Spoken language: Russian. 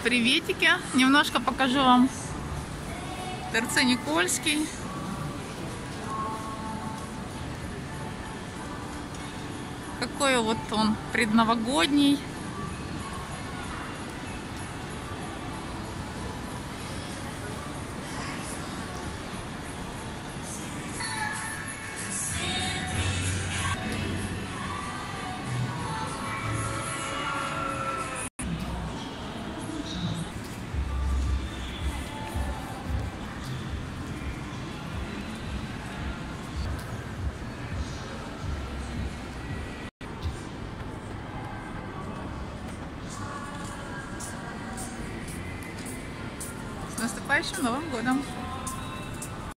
Приветики! Немножко покажу вам ТРЦ Никольский. Какой вот он предновогодний. С наступающим Новым годом!